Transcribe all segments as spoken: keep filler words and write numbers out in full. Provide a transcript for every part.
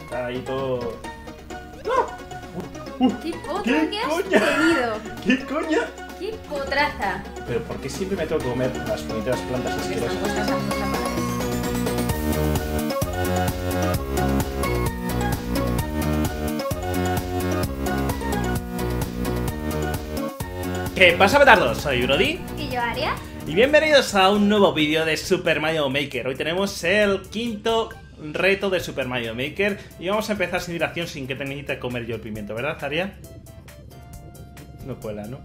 Está ahí todo... Uh, ¿Qué potra ¿Qué que has coña? tenido? ¿Qué coña? ¡Qué potraza! Pero ¿por qué siempre me tengo que comer las bonitas plantas Porque están asquerosas? puestas a puesta para eso. ¿Qué pasa, petardos? Soy Brody ¿Y yo, Aria? y bienvenidos a un nuevo vídeo de Super Mario Maker. Hoy tenemos el quinto reto de Super Mario Maker y vamos a empezar sin dilación, sin que te necesite comer yo el pimiento, ¿verdad, Aria? No cuela, ¿no?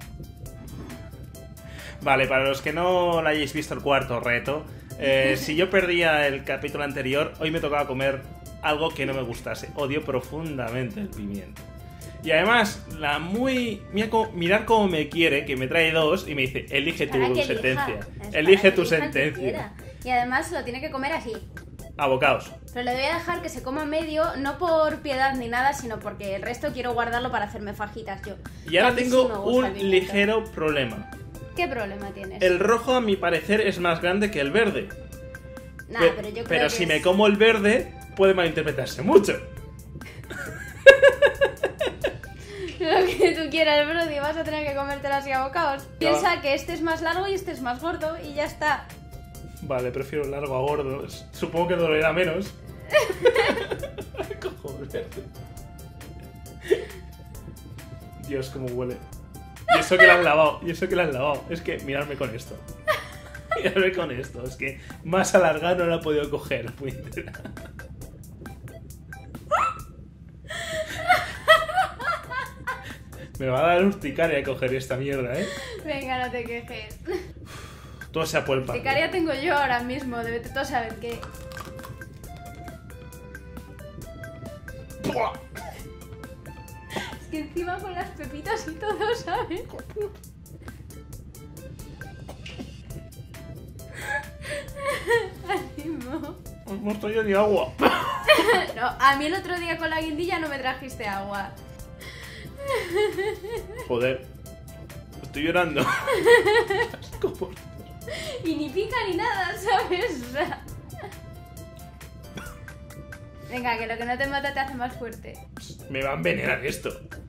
Vale, para los que no lo hayáis visto el cuarto reto, eh, si yo perdía el capítulo anterior, hoy me tocaba comer algo que no me gustase. Odio profundamente el pimiento. Y además, la muy... Mira cómo- mirar cómo me quiere, que me trae dos y me dice, elige tu Para que elija. sentencia. Es para Elige que tu elija el que sentencia. quiera. Y además lo tiene que comer así. Abocaos. Pero le voy a dejar que se coma medio, no por piedad ni nada, sino porque el resto quiero guardarlo para hacerme fajitas yo. Y ahora A mí sí tengo me gusta el un pimiento. ligero problema. ¿Qué problema tienes? El rojo, a mi parecer, es más grande que el verde. Nah, Pe- pero yo creo pero que si es- me como el verde, puede malinterpretarse mucho. Lo que tú quieras, Brody, vas a tener que comértelo así a bocados. Piensa que este es más largo y este es más gordo y ya está. Vale, prefiero largo a gordo. Supongo que dolerá menos. Cojones. Dios, cómo huele. Y eso que lo has lavado. Y eso que lo has lavado. Es que mirarme con esto. Mirarme con esto. Es que más alargado no lo he podido coger. Muy entera. Me va a dar urticaria coger esta mierda, ¿eh? Venga, no te quejes. Todo sea por el pan. Picaria tengo yo ahora mismo, debe todos saber qué. Es que encima con las pepitas y todo, ¿sabes? Ánimo. No estoy ni agua. No, a mí el otro día con la guindilla no me trajiste agua. Joder. Estoy llorando. ¿Cómo? Y ni pica ni nada, ¿sabes? O sea... Venga, que lo que no te mata te hace más fuerte. Me va a envenenar esto.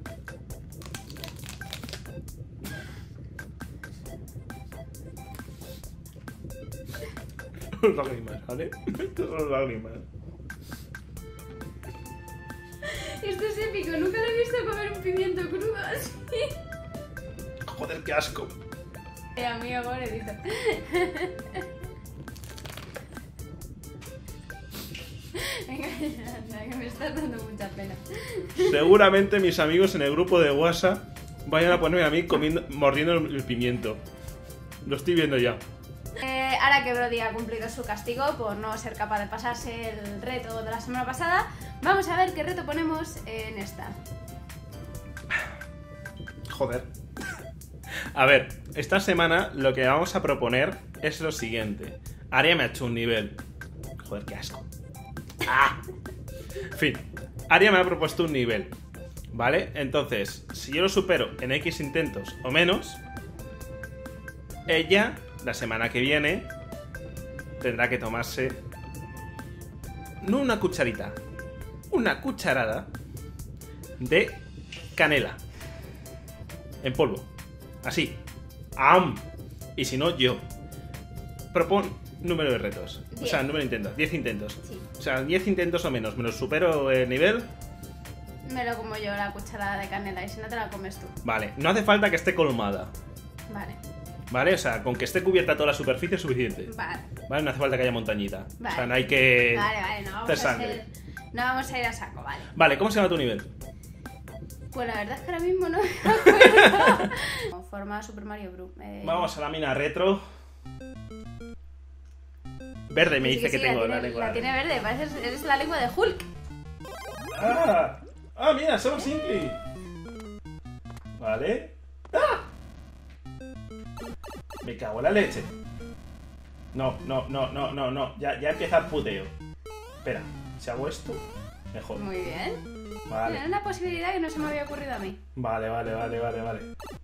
Lágrimas, ¿vale? Estas son lágrimas. Esto es épico, nunca lo he visto comer un pimiento crudo así. Joder, qué asco. Eh, amigo, pobrecito. Venga, ya, anda, que me estás dando mucha pena. Seguramente mis amigos en el grupo de WhatsApp vayan a ponerme a mí comiendo, mordiendo el, el pimiento. Lo estoy viendo ya. Eh, ahora que Brody ha cumplido su castigo por no ser capaz de pasarse el reto de la semana pasada, vamos a ver qué reto ponemos en esta. Joder. A ver, esta semana lo que vamos a proponer es lo siguiente. Aria me ha hecho un nivel. Joder, qué asco. ¡Ah! En fin, Aria me ha propuesto un nivel. ¿Vale? Entonces, si yo lo supero en X intentos o menos, ella, la semana que viene, tendrá que tomarse no una cucharita, una cucharada de canela en polvo. Así. ¡Am! Y si no, yo. Propon número de retos. O Diez. sea, número de intentos. diez intentos. Sí. O sea, diez intentos o menos. Me lo supero el nivel. Me lo como yo la cucharada de canela y si no te la comes tú. Vale. No hace falta que esté colmada. Vale, ¿Vale? O sea, con que esté cubierta toda la superficie es suficiente. vale. ¿Vale? No hace falta que haya montañita. Vale. O sea, no hay que... Vale, vale, no vamos hacer a sangre. ser... No vamos a ir a saco, vale. Vale, ¿cómo se llama tu nivel? Pues la verdad es que ahora mismo no me acuerdo. Con forma Super Mario Bros. Eh... Vamos a la mina retro. Verde me sí, dice sí, que la tengo tiene, la lengua. La tiene verde, parece eres la lengua de Hulk. ¡Ah! ¡Ah, mira! ¡Somos simple! Vale. ¡Ah! Me cago en la leche. No, no, no, no, no, no. Ya, ya empieza el puteo. Espera, si hago esto, mejor. Muy bien. Era Vale. una posibilidad que no se me había ocurrido a mí. Vale, vale, vale, vale, vale.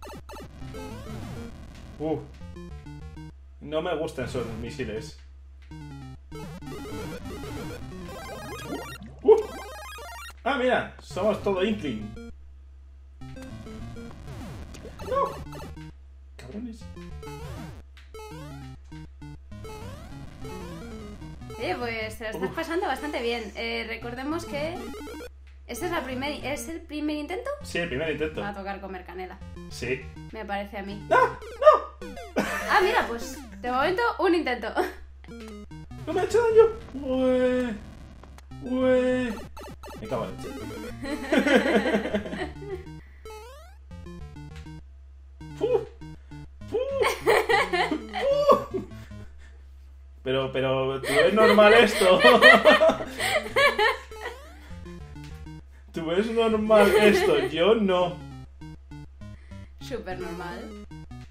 Uh. No me gustan esos misiles. Uh. mira, somos todo Inkling. No. Cabrones. Oye, pues te lo estás Uf. pasando bastante bien. Eh, recordemos que este es, la primer, ¿es el primer intento. Sí, el primer intento. Va a tocar comer canela, Sí. me parece a mí. ¡No! ¡No! Ah, mira, pues de momento un intento. ¡No me ha hecho daño! ¡Ué! ¡Ué! Me cago en leche. ¡Fu! ¡Fu! ¡Fu! Pero, pero, ¿tú ves normal esto? ¿Tú ves normal esto? Yo no. Súper normal.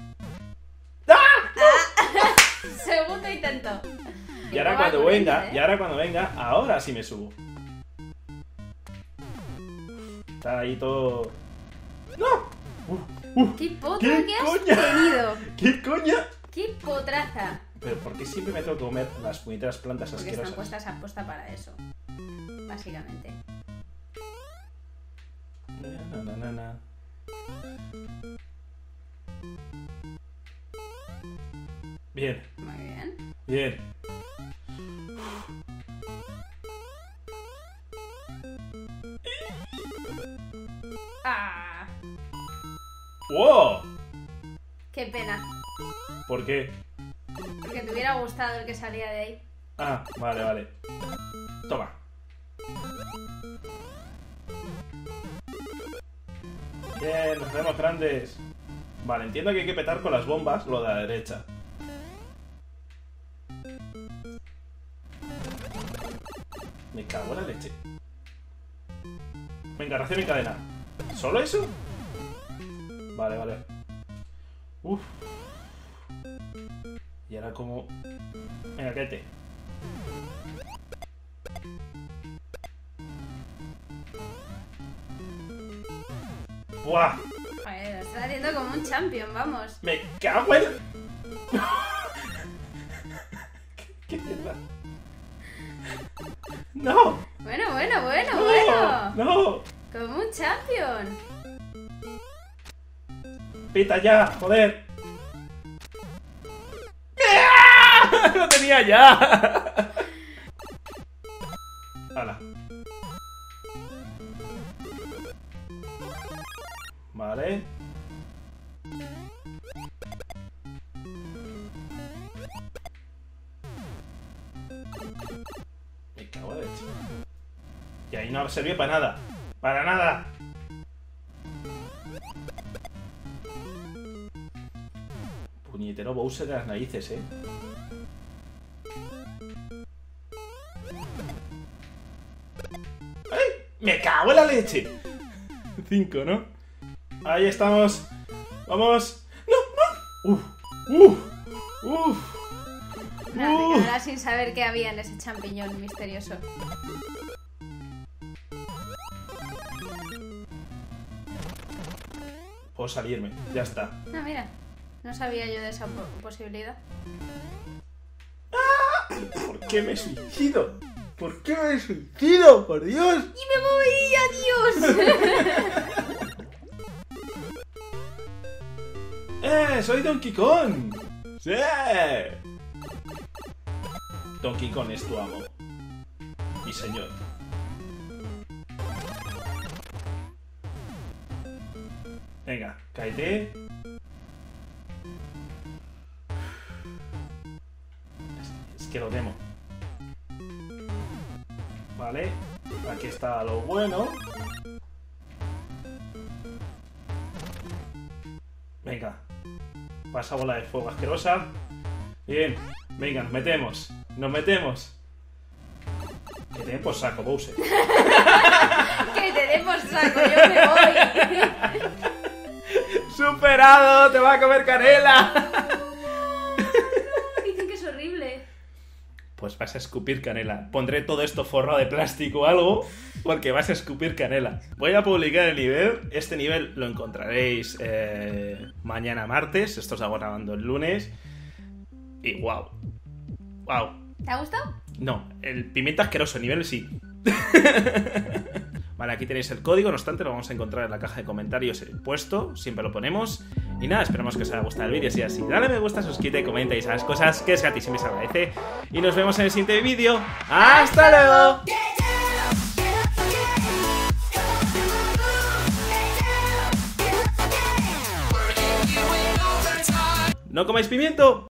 ¡Ah! Segundo intento. Y ahora Igual, cuando corriente, venga, ¿eh? y ahora cuando venga, ahora sí me subo. Está ahí todo... ¡No! Uh, uh, ¿Qué potra ¿Qué que has coña? tenido? ¿Qué coña? ¡Qué potraza! Pero ¿por qué siempre me tengo que comer las puñeteras plantas Porque están asquerosas? puestas a posta para eso. Básicamente. Na, na, na, na. Bien, Muy bien. bien. ¡Ah! ¡Wow! ¡Qué pena! ¿Por qué? Porque te hubiera gustado el que salía de ahí. Ah, vale, vale. Toma. Bien, nos hacemos grandes. Vale, entiendo que hay que petar con las bombas lo de la derecha. Me cago en la leche. Venga, ración y cadena. ¿Solo eso? Vale, vale. Uf. Y ahora como... Venga, quédate. ¡Buah! Joder, lo estás haciendo como un champion, vamos. ¡Me cago en... ¿Qué, qué mierda? ¡No! Bueno, bueno, bueno, ¡No! bueno. ¡No! Como un champion. ¡Pita ya! ¡Joder! ¡Ah! ¡Lo tenía ya! ¡Hala! Vale. Me cago en la leche. Y ahí no sirvió para nada. ¡Para nada! Puñetero Bowser de las narices, eh. ¡Ay! ¡Me cago en la leche! Cinco, ¿no? Ahí estamos. ¡Vamos! ¡No! ¡No! ¡Uf! ¡Uf! ¡Uf! Nada, te ¡Uf! quedarás sin saber qué había en ese champiñón misterioso. Puedo salirme, ya está. No, mira. No sabía yo de esa po- posibilidad. ¿Por qué me suicido? ¿Por qué me suicido? ¡Por Dios! ¡Y me voy! ¡Adiós! ¡Eh! ¡Soy Donkey Kong! ¡Sí! Donkey Kong es tu amo. Mi señor. Venga, cáete. Es, es que lo temo. Vale. Aquí está lo bueno. Venga. Pasa bola de fuego asquerosa. Bien. Venga, nos metemos. Nos metemos. Que te den por saco, Bowser. ¡Que te dé por saco! ¡Yo me voy! ¡Superado! ¡Te va a comer canela! Dicen que es horrible. Pues vas a escupir canela. Pondré todo esto forrado de plástico o algo, porque vas a escupir canela. Voy a publicar el nivel. Este nivel lo encontraréis eh, mañana martes. Esto se va grabando el lunes. Y wow. Wow. ¿Te ha gustado? No, el pimiento asqueroso, nivel sí. Vale, aquí tenéis el código, no obstante lo vamos a encontrar en la caja de comentarios puesto, siempre lo ponemos. Y nada, esperemos que os haya gustado el vídeo, si es así, dale me gusta, suscríbete, comenta y esas cosas que es gratis y me se agradece. Y nos vemos en el siguiente vídeo. ¡Hasta luego! ¡No comáis pimiento!